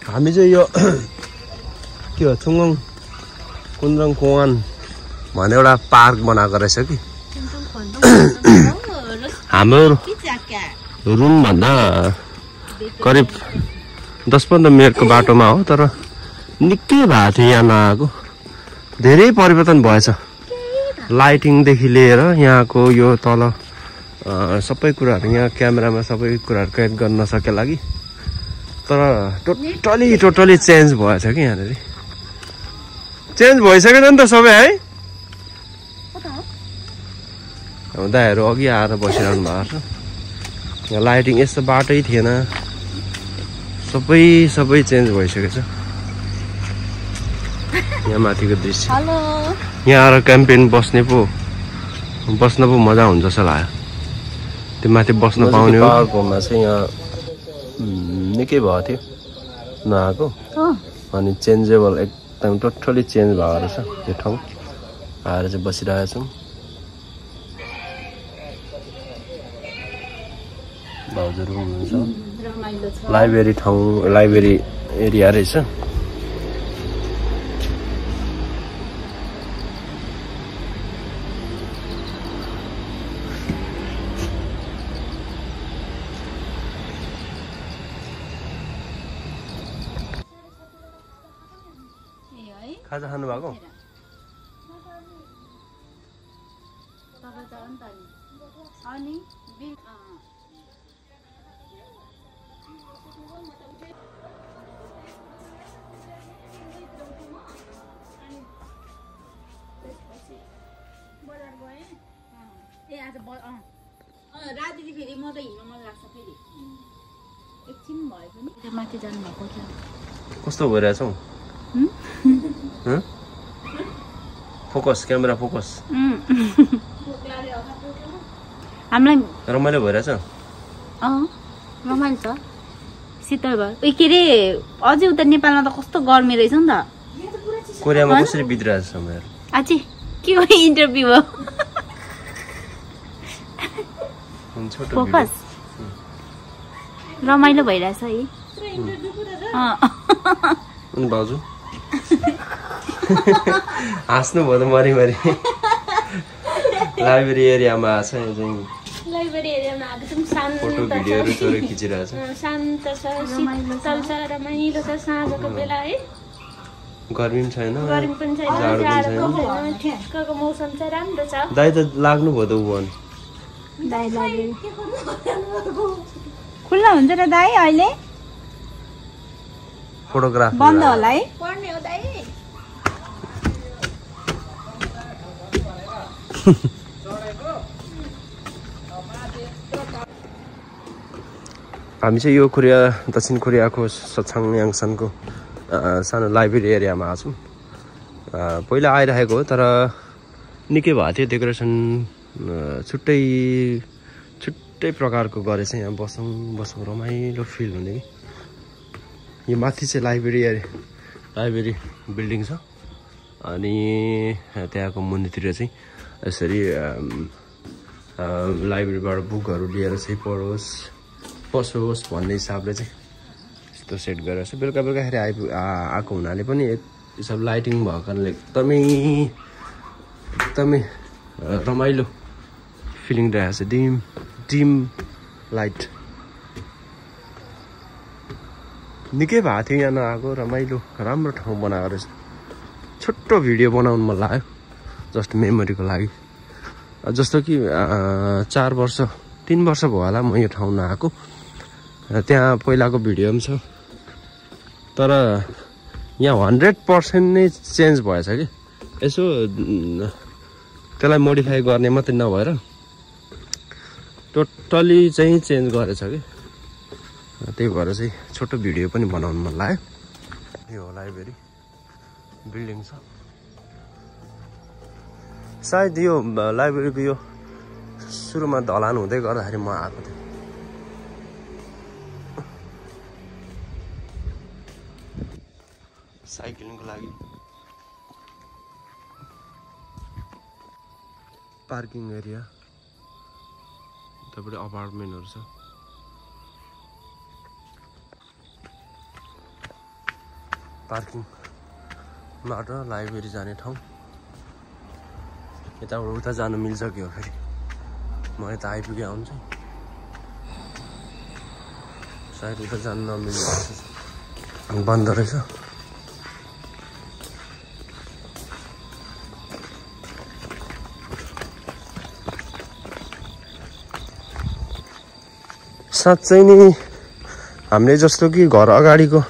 हामी चाहिँ यो के हो चुङगङ कुन्द्रङ कोवान भन्ने एउटा पार्क बनाएको रहेछ कि हाम्रो रुम भन्दा करिब 10-15 मिनेटको बाटोमा हो तर निकै भएको थियो यहाँ नआएको धेरै परिवर्तन भएछ लाइटिङदेखि लिएर यहाँको यो तल सबै कुराहरू यहाँ क्यामेरामा सबै कुराहरू कैद गर्न नसके लागि तर टोटली चेन्ज भएछ कि यहाँनिर चेन्ज भइसकेन नि त सबै है दाइहरू अघि आएर बसिरहनु भएको छ यहाँ लाइटिङ यस्तो बाटै थिएन सबै चेन्ज भइसकेछ यहाँ माथिको दृश्य यहाँ आएर क्याम्पेन बस्न पो मजा हुन्छ जस्तो लाग्यो त्यो माथि बस्न पाउने पार्कमा चाहिँ यहाँ निकै भएको थियो नआएको अनि चेन्जेबल एकदम टोटली चेन्ज भएको रहेछ यो ठाउँ आएर चाहिँ बसिरहेको छौँ भाउजूहरू हुनुहुन्छ लाइब्रेरी एरिया रहेछ खाजा खानु भएको राति फेरि म त हिँड्न मन लाग्छ फेरि एकछिन भए पनि माथि जानु भएको थियो कस्तो भइरहेछ हौ फोकस क्यामेरा फोकस हामीलाई रमाइलो भइरहेछ रमाइलो छ शीतल भयो उयो के अरे अझै उता नेपालमा त कस्तो गर्मी रहेछ नि त कोरियामा कसरी बितिरहेछ समयहरू अझै के हो इन्टरभ्यू हो फोकस रमाइलो भइरहेछ है भाउजू हाँस्नु भयो त मरि लाइब्रेरी एरियामा आएको छ यो चाहिँ लाइब्रेरी एरियामा आएको छौँ शान्त फोटो भिडियोहरू थोरै खिचिरहेछ शान्त छ शीतल छ रमाइलो छ साँझको बेला है गर्मी पनि छैन गर्मी पनि छैन जाडो पनि छैन ठिक्कको मौसम छ राम्रो छ दाइ त लाग्नु भयो त उ भने दाइ खुल्ला हुन्छ र दाइ अहिले फोटोग्राफ बन्द होला है पढ्ने हो दाइ हामी चाहिँ यो दक्षिण कोरियाको सछाङ याङसनको सानो लाइब्रेरी एरियामा आएको छौँ पहिला आइरहेको हो तर निकै भएको थियो डेकोरेसन छुट्टै प्रकारको गरेछ यहाँ बसौँ रमाइलो फिल हुने कि यो माथि चाहिँ लाइब्रेरी बिल्डिङ छ अनि त्यहाँको मुनितिर चाहिँ यसरी लाइब्रेरीबाट बुकहरू लिएर चाहिँ पसोस् भन्ने हिसाबले चाहिँ यस्तो सेट गरेर चाहिँ बेलुकाखेरि आएको हुनाले पनि यो सब लाइटिङ भएको कारणले एकदमै रमाइलो फिलिङ रहेको छ डिम लाइट निकै भएको थियो यहाँ नआएको रमाइलो राम्रो ठाउँ बनाएको रहेछ छोटो भिडियो बनाउनु मन लाग्यो जस्ट मेमोरीको लागि जस्तो कि 3 वर्ष भयो होला म यो ठाउँ नआएको त्यहाँ पहिलाको भिडियो पनि छ तर यहाँ 100% नै चेन्ज भएछ कि यसो त्यसलाई मोडिफाई गर्ने मात्रै नभएर टोटली चाहिँ चेन्ज गरेछ कि त्यही भएर चाहिँ छोटो भिडियो पनि बनाउनु मन लाग्यो यो लाइब्रेरी बिल्डिङ छ सायद यो लाइब्रेरीको यो सुरुमा ढलान हुँदै गर्दाखेरि म आएको थिएँ साइक्लिङको लागि पार्किङ एरिया तपाईँ अपार्टमेन्टहरू छ पार्किङबाट लाइब्रेरी जाने ठाउँ यताबाट उता जानु मिल्छ कि हो फेरि म यता आइपुगे आउँछु सायद उता जानु नमिल्ने बन्द रहेछ साँच्चै नै हामीले जस्तो कि घर अगाडिको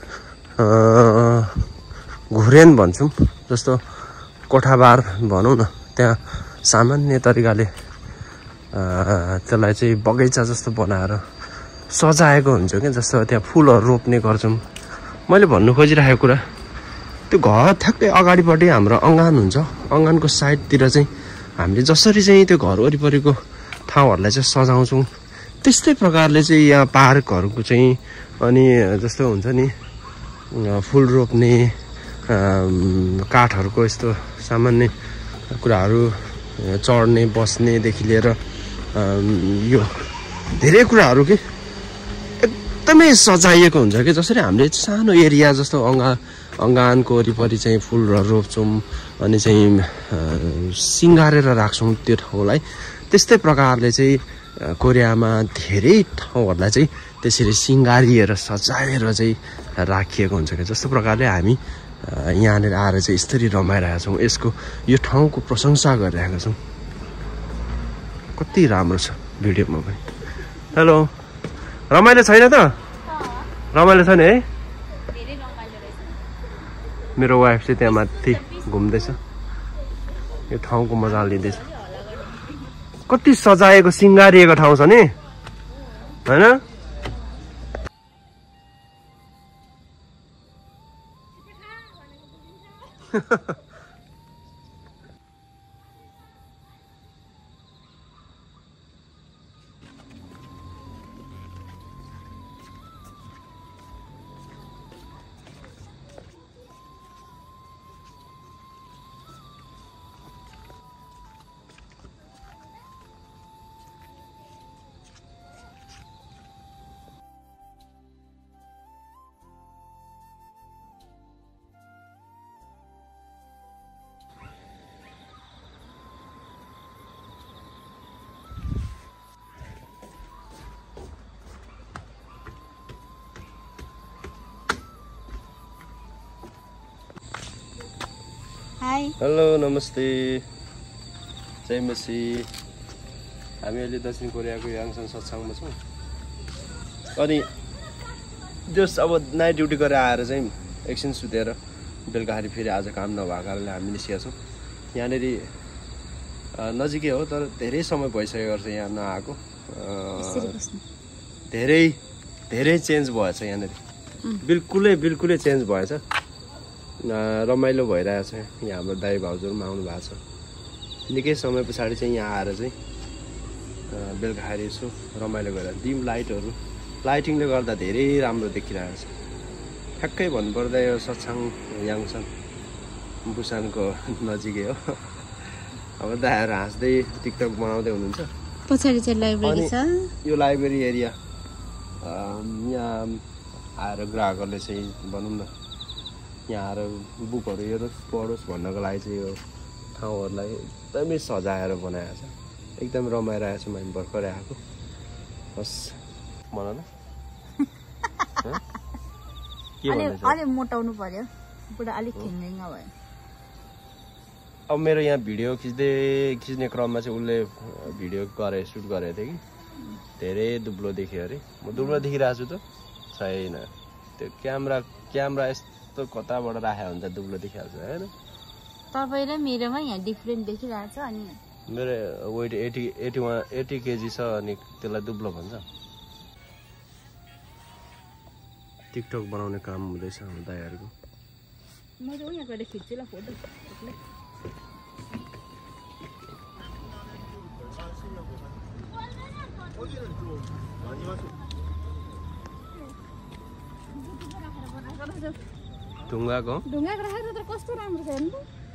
घुरेन भन्छौँ जस्तो कोठाबार भनौँ न त्यहाँ सामान्य तरिकाले त्यसलाई चाहिँ बगैँचा जस्तो बनाएर सजाएको हुन्छ क्या जस्तो त्यहाँ फुलहरू रोप्ने गर्छौँ मैले भन्नु खोजिरहेको कुरा त्यो घर ठ्याक्कै अगाडिपट्टि हाम्रो अँगान हुन्छ अँगानको साइडतिर चाहिँ हामीले जसरी चाहिँ त्यो घर वरिपरिको ठाउँहरूलाई चाहिँ सजाउँछौँ त्यस्तै प्रकारले चाहिँ यहाँ पार्कहरूको चाहिँ अनि जस्तो हुन्छ नि फुल रोप्ने काठहरूको यस्तो सामान्य कुराहरू चढ्ने बस्नेदेखि लिएर यो धेरै कुराहरू के एकदमै सजाइएको हुन्छ कि जसरी हामीले सानो एरिया जस्तो अँगानको वरिपरि चाहिँ फुलहरू रोप्छौँ अनि चाहिँ सिँगारेर राख्छौँ त्यो ठाउँलाई त्यस्तै प्रकारले चाहिँ कोरियामा धेरै ठाउँहरूलाई चाहिँ त्यसरी सिँगारिएर सजाएर चाहिँ राखिएको हुन्छ क्या जस्तो प्रकारले हामी यहाँनिर आएर चाहिँ यसरी रमाइरहेका छौँ यसको यो ठाउँको प्रशंसा गरिरहेका छौँ कति राम्रो छ भिडियोमा पनि हेलो रमाइलो छैन त रमाइलो छ नि है मेरो वाइफ चाहिँ त्यहाँ माथि घुम्दैछ यो ठाउँको मजा लिँदैछ कति सजाएको सिँगारिएको ठाउँ छ नि होइन हेलो नमस्ते जय मसी हामी अहिले दक्षिण कोरियाको याङसन सत्सङमा छौँ अनि जस अब नाइट ड्युटी गरेर आएर चाहिँ एकछिन सुतेर बेलुकाखेरि फेरि आज काम नभएको कारणले हामी निस्केका छौँ यहाँनिर नजिकै हो तर धेरै समय भइसकेको छ यहाँ नआएको धेरै चेन्ज भएछ यहाँनिर बिल्कुलै चेन्ज भएछ रमाइलो भइरहेछ यहाँ हाम्रो दाइ भाउजूहरू पनि आउनु भएको छ निकै समय पछाडि चाहिँ यहाँ आएर चाहिँ बेलुकाखेरि यसो रमाइलो गरेर डिम लाइटिङले गर्दा धेरै राम्रो देखिरहेको छ ठ्याक्कै भन्नुपर्दा यो सत्सङ याङसन बुसानको नजिकै हो अब दाइहरू हाँस्दै टिकटक बनाउँदै हुनुहुन्छ पछाडि चाहिँ लाइब्रेरी छ यो लाइब्रेरी एरिया यहाँ आएर ग्राहकहरूले चाहिँ भनौँ न यहाँ आएर बुकहरू हेरोस् पढोस् भन्नको लागि चाहिँ यो ठाउँहरूलाई एकदमै सजाएर बनाएको छ एकदम रमाइरहेको छु हामी भर्खरै आएको बस भन न अलि मोटाउनु पर्यो पुरा अलिक खिङ्गङ भयो अब मेरो यहाँ भिडियो खिच्ने क्रममा चाहिँ उसले भिडियो सुट गरेको थियो कि धेरै दुब्लो देख्यो अरे म दुब्लो देखिरहेको छु त छैन त्यो क्यामेरा यस्तो कताबाट राखेको हुन्छ दुब्लो देखिहाल्छ होइन तपाईँ र मेरोमा यहाँ डिफ्रेन्ट देखिरहेको छ अनि मेरो वेट 80 केजी छ अनि त्यसलाई दुब्लो भन्छ टिकटक बनाउने काम हुँदैछ हाम्रो दाइहरूको म चाहिँ यहाँ गएर खिच्छु ल फोटो ढुङ्गाको राखेर त कस्तो राम्रो छ हेर्नु